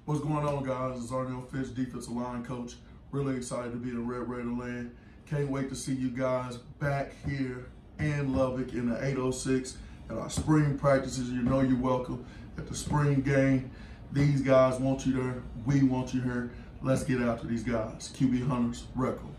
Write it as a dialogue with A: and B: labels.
A: What's going on, guys? It's Zarnell, Fitch, defensive line coach. Really excited to be in Red Raider land. Can't wait to see you guys back here in Lubbock in the 806 at our spring practices. You know you're welcome at the spring game. These guys want you there. We want you here. Let's get after these guys. QB Hunters, Record.